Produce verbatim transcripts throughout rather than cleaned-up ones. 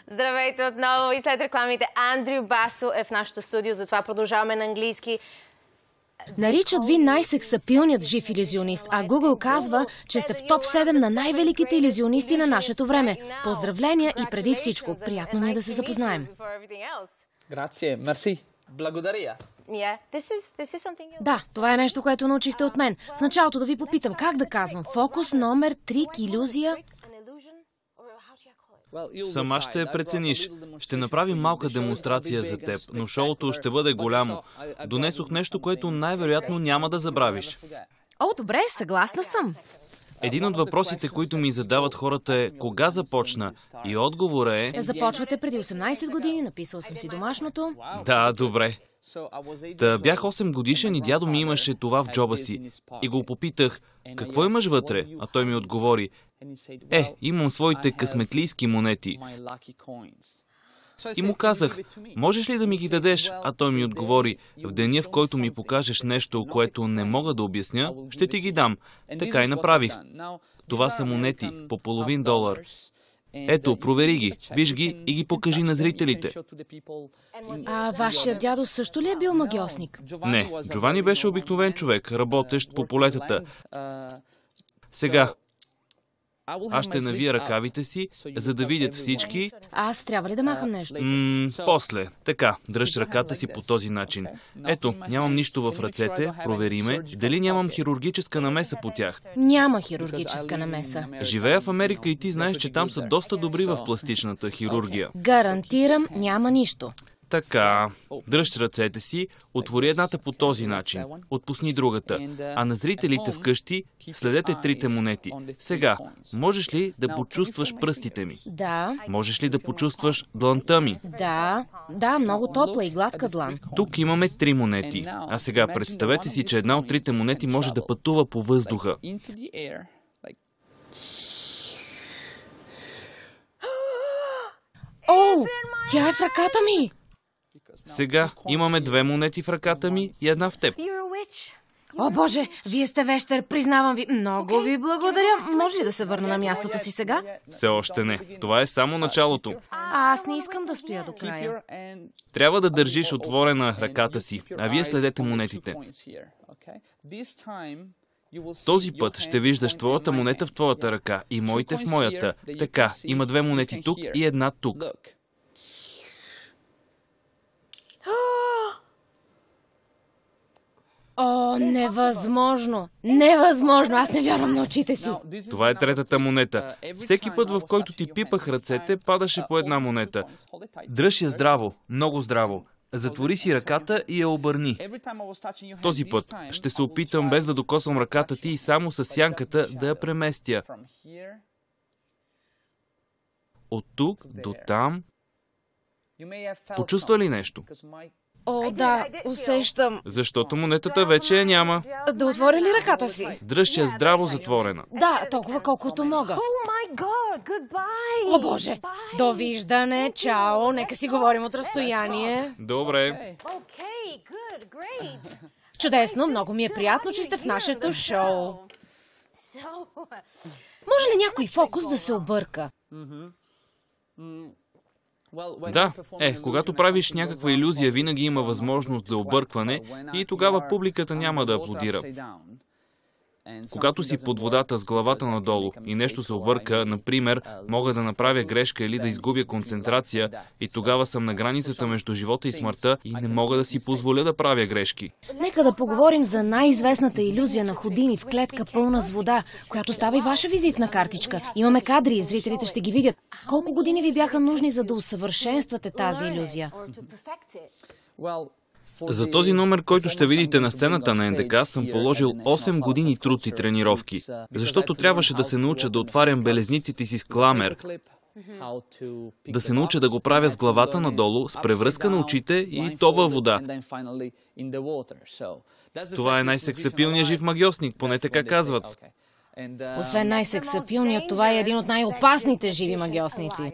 Здравейте отново и след рекламите. Андрю Басо е в нашото студио, затова продължаваме на английски. Наричат ви най-сексапилният жив илюзионист, а Google казва, че сте в топ седем на най-великите илюзионисти на нашето време. Поздравления и преди всичко, приятно ми е да се запознаем. Грация, мерси, благодаря. Да, това е нещо, което научихте от мен. В началото да ви попитам, как да казвам? Фокус, номер, трик, илюзия? Сама ще я прецениш. Ще направим малка демонстрация за теб, но шоуто ще бъде голямо. Донесох нещо, което най-вероятно няма да забравиш. О, добре, съгласна съм. Един от въпросите, които ми задават хората е кога започна? И отговора е... Започвате преди осемнайсет години, написал съм си домашното. Да, добре. Та бях осем годишен и дядо ми имаше това в джоба си. И го попитах, какво имаш вътре? А той ми отговори, е, имам своите късметлийски монети. И му казах, можеш ли да ми ги дадеш? А той ми отговори, в деня, в който ми покажеш нещо, което не мога да обясня, ще ти ги дам. Така и направих. Това са монети по половин долар. Ето, провери ги, виж ги и ги покажи на зрителите. А вашия дядо също ли е бил магиосник? Не, Джовани беше обикновен човек, работещ по полетата. Сега, аз ще навия ръкавите си, за да видят всички. Аз трябва ли да махам нещо? М- после. Така, дръж ръката си по този начин. Ето, нямам нищо в ръцете, провери ме. Дали нямам хирургическа намеса по тях? Няма хирургическа намеса. Живея в Америка и ти знаеш, че там са доста добри в пластичната хирургия. Гарантирам, няма нищо. Така, дръж ръцете си, отвори едната по този начин, отпусни другата, а на зрителите вкъщи следете трите монети. Сега, можеш ли да почувстваш пръстите ми? Да. Можеш ли да почувстваш дланта ми? Да, да, много топла и гладка длан. Тук имаме три монети, а сега представете си, че една от трите монети може да пътува по въздуха. О, тя е в ръката ми! Сега имаме две монети в ръката ми и една в теб. О, Боже, вие сте вещер, признавам ви. Много ви благодаря. Може ли да се върна на мястото си сега? Все още не. Това е само началото. А, аз не искам да стоя до края. Трябва да държиш отворена ръката си, а вие следете монетите. Този път ще виждаш твоята монета в твоята ръка и моите в моята. Така, има две монети тук и една тук. О, невъзможно! Невъзможно! Аз не вярвам на очите си! Това е третата монета. Всеки път, в който ти пипах ръцете, падаше по една монета. Дръж я здраво, много здраво. Затвори си ръката и я обърни. Този път ще се опитам без да докосвам ръката ти и само с сянката да я преместя. От тук до там. Почувства ли нещо? О, да, усещам. Защото монетата вече я няма. Да отворя ли ръката си? Дръж я здраво затворена. Да, толкова колкото мога. О, Боже! Довиждане, чао, нека си говорим от разстояние. Добре. Чудесно, много ми е приятно, че сте в нашето шоу. Може ли някой фокус да се обърка? Да, е, когато правиш някаква илюзия, винаги има възможност за объркване и тогава публиката няма да аплодира. Когато си под водата с главата надолу и нещо се обърка, например, мога да направя грешка или да изгубя концентрация и тогава съм на границата между живота и смъртта и не мога да си позволя да правя грешки. Нека да поговорим за най-известната илюзия на Худини в клетка пълна с вода, която става и ваша визитна картичка. Имаме кадри и зрителите ще ги видят. Колко години ви бяха нужни, за да усъвършенствате тази илюзия? За този номер, който ще видите на сцената на Ен Де Ка, съм положил осем години труд и тренировки, защото трябваше да се науча да отварям белезниците си с кламер, да се науча да го правя с главата надолу, с превръзка на очите и то във вода. Това е най-сексапилният жив магиосник, поне така казват. Освен най-сексапилният, това е един от най-опасните живи магиосници.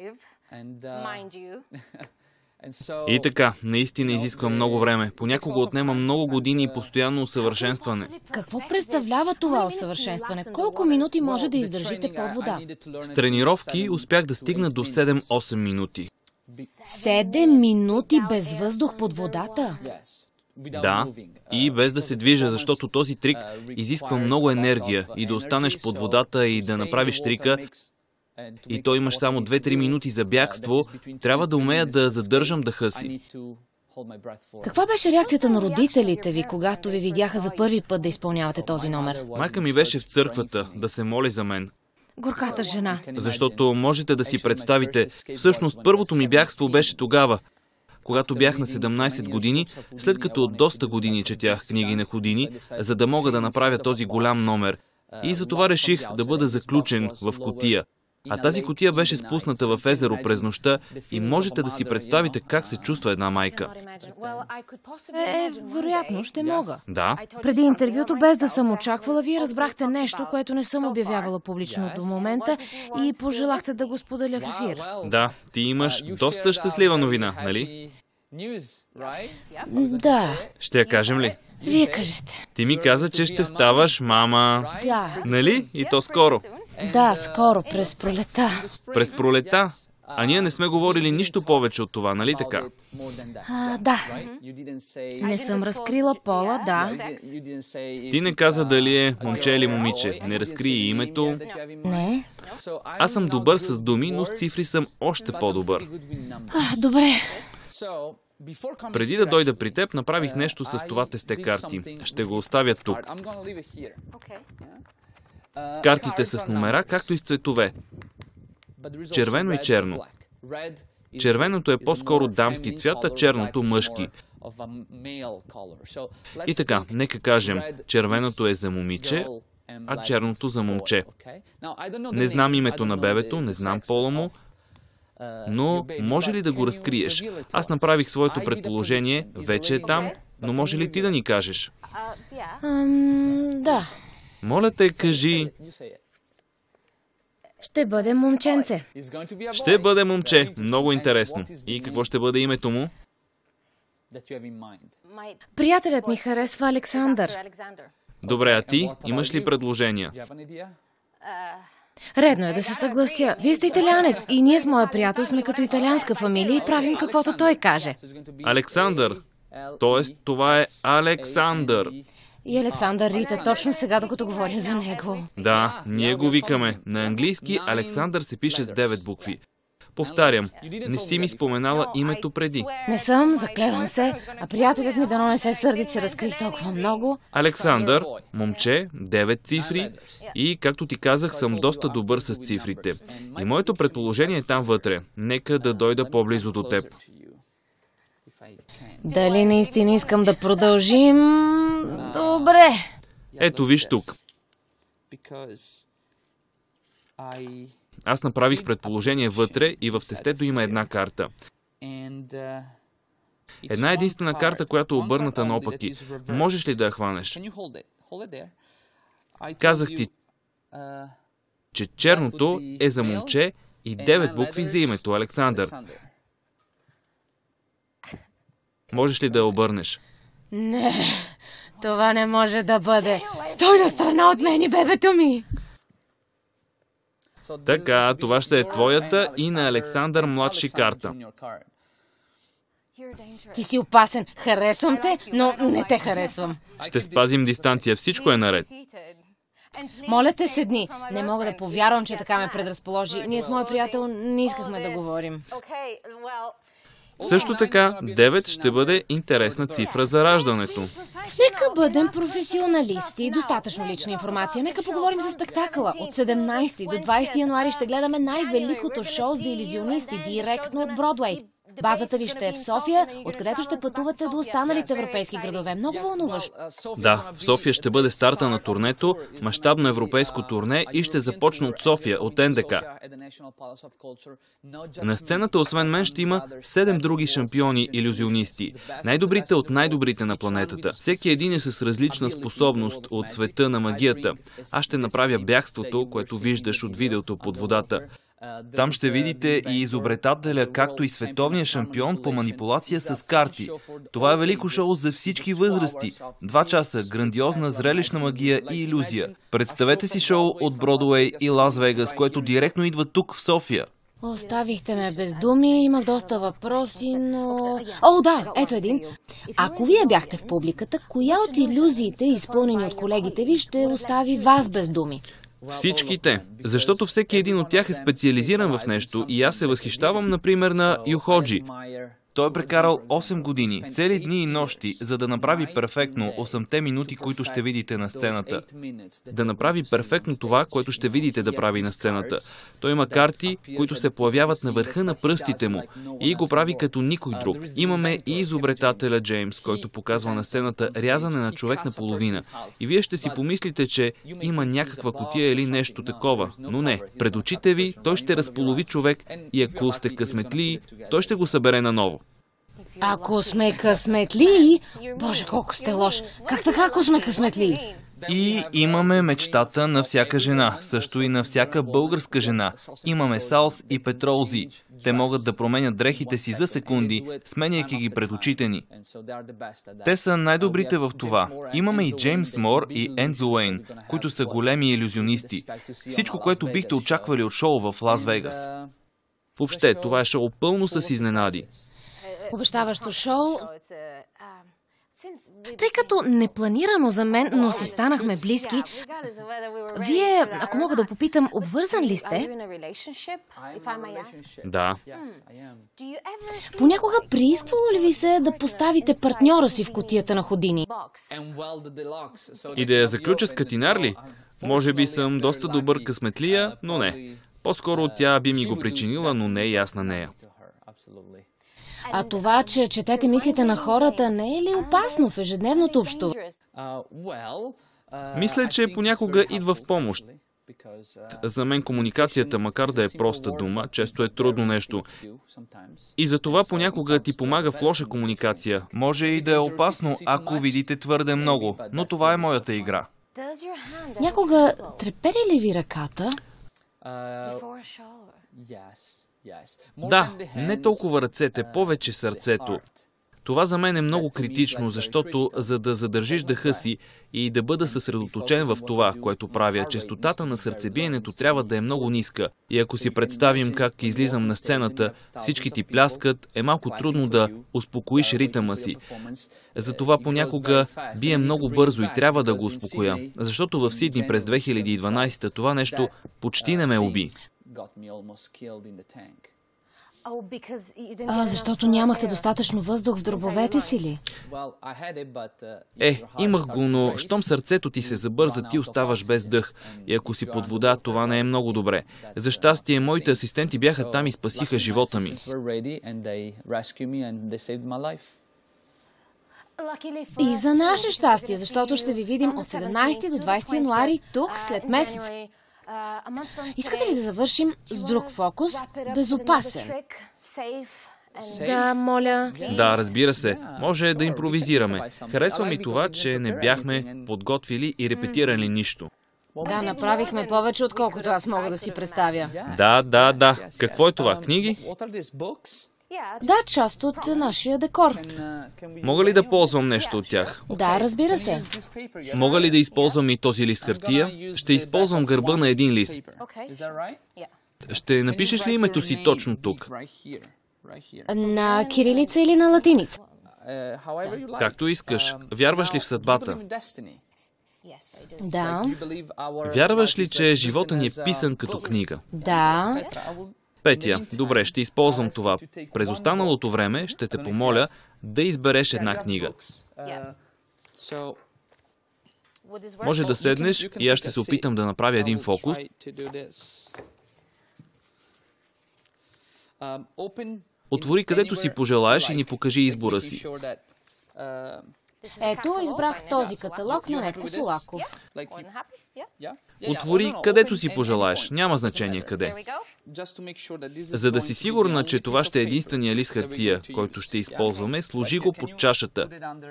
И така, наистина изисква много време. Понякога отнема много години и постоянно усъвършенстване. Какво представлява това усъвършенстване? Колко минути може да издържите под вода? С тренировки успях да стигна до седем-осем минути. Седем минути без въздух под водата? Да, и без да се движа, защото този трик изисква много енергия и да останеш под водата и да направиш трика, и то имаш само две-три минути за бягство, трябва да умея да задържам дъха си. Каква беше реакцията на родителите ви, когато ви видяха за първи път да изпълнявате този номер? Майка ми беше в църквата да се моли за мен. Горката жена. Защото можете да си представите, всъщност първото ми бягство беше тогава, когато бях на седемнайсет години, след като от доста години четях книги на Худини, за да мога да направя този голям номер. И затова реших да бъда заключен в кутия. А тази кутия беше спусната в езеро през нощта и можете да си представите как се чувства една майка. Е, вероятно ще мога. Да. Преди интервюто, без да съм очаквала, вие разбрахте нещо, което не съм обявявала публично до момента и пожелахте да го споделя в ефир. Да, ти имаш доста щастлива новина, нали? Да. Ще я кажем ли? Вие кажете. Ти ми каза, че ще ставаш мама. Да. Нали? И то скоро. Да, скоро, през пролета. През пролета? А ние не сме говорили нищо повече от това, нали така? А, да. Не съм разкрила пола, да. Ти не каза дали е момче или момиче. Не разкри името. Не. Аз съм добър с думи, но с цифри съм още по-добър. А, добре. Преди да дойда при теб, направих нещо с това тесте карти. Ще го оставя тук. Картите с номера, както и с цветове. Червено и черно. Червеното е по-скоро дамски цвят, а черното мъжки. И така, нека кажем, червеното е за момиче, а черното за момче. Не знам името на бебето, не знам пола му, но може ли да го разкриеш? Аз направих своето предположение, вече е там, но може ли ти да ни кажеш? Ам, да. Моля те, кажи... Ще бъде момченце. Ще бъде момче. Много интересно. И какво ще бъде името му? Приятелят ми харесва Александър. Добре, а ти имаш ли предложения? Редно е да се съглася. Вие сте италианец и ние с моя приятел сме като италианска фамилия и правим каквото той каже. Александър. Тоест, това е Александър. И Александър Рита, точно сега, докато говорим за него. Да, ние го викаме. На английски Александър се пише с девет букви. Повтарям, не си ми споменала името преди. Не съм, заклевам се, а приятелят ми дано не се сърди, че разкрих толкова много. Александър, момче, девет цифри и, както ти казах, съм доста добър с цифрите. И моето предположение е там вътре. Нека да дойда по-близо до теб. Дали наистина искам да продължим? Добре. Ето, виж тук. Аз направих предположение вътре и в тестето има една карта. Една единствена карта, която е обърната наопаки. Можеш ли да я хванеш? Казах ти, че черното е за момче и девет букви за името Александър. Можеш ли да я обърнеш? Не, това не може да бъде. Стой на страна от мен и бебето ми! Така, това ще е твоята и на Александър младши карта. Ти си опасен. Харесвам те, но не те харесвам. Ще спазим дистанция. Всичко е наред. Моля те, седни. Не мога да повярвам, че така ме предразположи. Ние с моя приятел не искахме да говорим. Също така, девет ще бъде интересна цифра за раждането. Нека бъдем професионалисти. Достатъчно лична информация. Нека поговорим за спектакъла. От седемнайсети до двайсети януари ще гледаме най-великото шоу за илюзионисти, директно от Бродуей. Базата ви ще е в София, откъдето ще пътувате до останалите европейски градове. Много вълнуващо. Да, в София ще бъде старта на турнето, мащабно европейско турне и ще започне от София, от Ен Де Ка. На сцената, освен мен, ще има седем други шампиони илюзионисти. Най-добрите от най-добрите на планетата. Всеки един е с различна способност от света на магията. Аз ще направя бягството, което виждаш от видеото под водата. Там ще видите и изобретателя, както и световния шампион по манипулация с карти. Това е велико шоу за всички възрасти. Два часа, грандиозна зрелищна магия и илюзия. Представете си шоу от Бродуей и Лас Вегас, което директно идва тук в София. Оставихте ме без думи, имах доста въпроси, но... О, да, ето един. Ако вие бяхте в публиката, коя от илюзиите, изпълнени от колегите ви, ще остави вас без думи? Всичките, защото всеки един от тях е специализиран в нещо и аз се възхищавам, например, на Юходжи. Той е прекарал осем години, цели дни и нощи, за да направи перфектно осемте минути, които ще видите на сцената. Да направи перфектно това, което ще видите да прави на сцената. Той има карти, които се появяват на върха на пръстите му и го прави като никой друг. Имаме и изобретателя Джеймс, който показва на сцената рязане на човек на половина. И вие ще си помислите, че има някаква кутия или нещо такова, но не. Пред очите ви той ще разполови човек и ако сте късметли, той ще го събере наново. Ако сме късметли... Боже, колко сте лош. Как така, ако сме късметли? И имаме мечтата на всяка жена, също и на всяка българска жена. Имаме Салс и Петролзи. Те могат да променят дрехите си за секунди, сменяйки ги пред очите ни. Те са най-добрите в това. Имаме и Джеймс Мор и Ензо Уейн, които са големи илюзионисти. Всичко, което бихте очаквали от шоу в Лас Вегас. Въобще, това е шоу пълно с изненади. Обещаващо шоу. Тъй като непланирано за мен, но си станахме близки, вие, ако мога да попитам, обвързан ли сте? Да. Понякога приисквало ли ви се да поставите партньора си в кутията на Ходини? И да я заключа с катинар ли? Може би съм доста добър късметлия, но не. По-скоро тя би ми го причинила, но не и аз на нея. А това, че четете мислите на хората, не е ли опасно в ежедневното общуване? Мисля, че понякога идва в помощ. За мен комуникацията, макар да е проста дума, често е трудно нещо. И за това понякога ти помага в лоша комуникация. Може и да е опасно, ако видите твърде много, но това е моята игра. Някога трепери ли ви ръката? Да, не толкова ръцете, повече сърцето. Това за мен е много критично, защото за да задържиш дъха си и да бъда съсредоточен в това, което правя, честотата на сърцебиенето трябва да е много ниска. И ако си представим как излизам на сцената, всички ти пляскат, е малко трудно да успокоиш ритъма си. Затова понякога бие много бързо и трябва да го успокоя. Защото в Сидни през две хиляди и дванадесета това нещо почти не ме уби. А, защото нямахте достатъчно въздух в дробовете си ли? Е, имах го, но щом сърцето ти се забърза, ти оставаш без дъх. И ако си под вода, това не е много добре. За щастие, моите асистенти бяха там и спасиха живота ми. И за наше щастие, защото ще ви видим от седемнадесети до двадесети януари тук след месец. Искате ли да завършим с друг фокус? Безопасен. Да, моля. Да, разбира се. Може да импровизираме. Харесва ми това, че не бяхме подготвили и репетирали нищо. Да, направихме повече, отколкото аз мога да си представя. Да, да, да. Какво е това? Книги? Да, част от нашия декор. Мога ли да ползвам нещо от тях? Да, разбира се. Мога ли да използвам и този лист хартия? Ще използвам гърба на един лист. Ще напишеш ли името си точно тук? На кирилица или на латиница? Както искаш. Вярваш ли в съдбата? Да. Вярваш ли, че живота ни е писан като книга? Да. Петя, добре, ще използвам това. През останалото време ще те помоля да избереш една книга. Може да седнеш и аз ще се опитам да направя един фокус. Отвори където си пожелаеш и ни покажи избора си. Ето, избрах този каталог на Недко Солаков. Отвори където си пожелаеш, няма значение къде. За да си сигурна, че това ще е единствения лист хартия, който ще използваме, сложи го под чашата.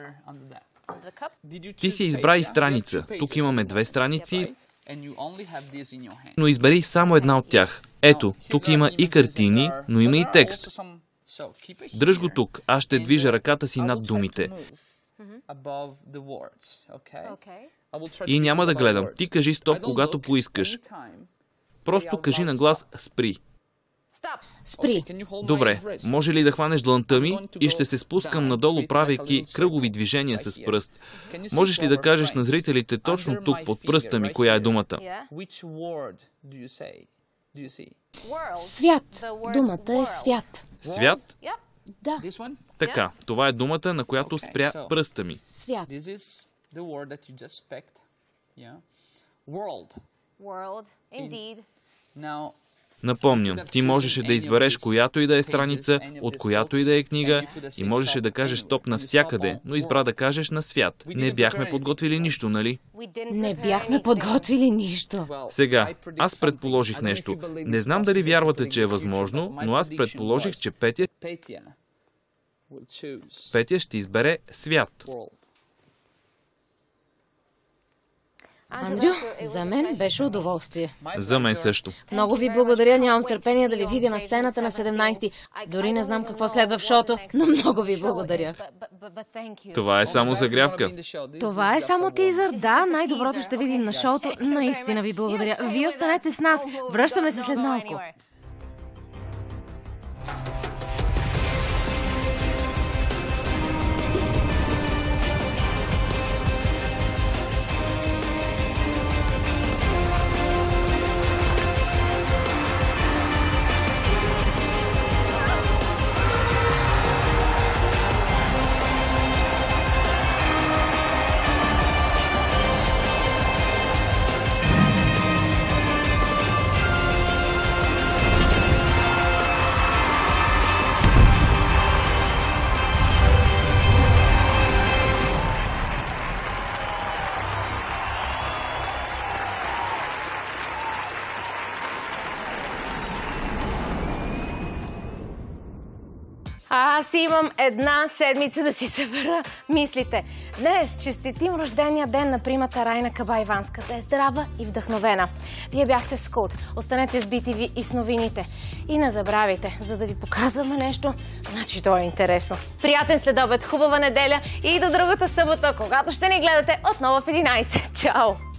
Ти си избра и страница. Тук имаме две страници, но избери само една от тях. Ето, тук има и картини, но има и текст. Дръж го тук, аз ще движа ръката си над думите. И няма да гледам. Ти кажи стоп, когато поискаш. Просто кажи на глас спри. Спри. Добре, може ли да хванеш длънта ми и ще се спускам надолу, правейки кръгови движения с пръст? Можеш ли да кажеш на зрителите точно тук под пръста ми, коя е думата? Свят. Думата е свят. Свят? Да. Така, това е думата, на която спря пръста ми. Свят. Напомням, ти можеше да избереш която и да е страница, от която и да е книга и можеше да кажеш стоп навсякъде, но избра да кажеш на свят. Не бяхме подготвили нищо, нали? Не бяхме подготвили нищо. Сега, аз предположих нещо. Не знам дали вярвате, че е възможно, но аз предположих, че Петя, Петя ще избере свят. Андрю, за мен беше удоволствие. За мен също. Много ви благодаря, нямам търпение да ви видя на сцената на седемнайсети. Дори не знам какво следва в шоуто, но много ви благодаря. Това е само загрявка. Това е само тизър. Да, най-доброто ще видим на шоуто. Наистина ви благодаря. Вие останете с нас. Връщаме се след малко. Аз имам една седмица да си събера мислите. Днес честитим рождения ден на примата Райна Кабайванска. Да е здрава и вдъхновена. Вие бяхте с Култ. Останете с би ти ви и с новините. И не забравяйте, за да ви показваме нещо, значи то е интересно. Приятен следобед, хубава неделя и до другата събота, когато ще ни гледате отново в единайсет. Чао!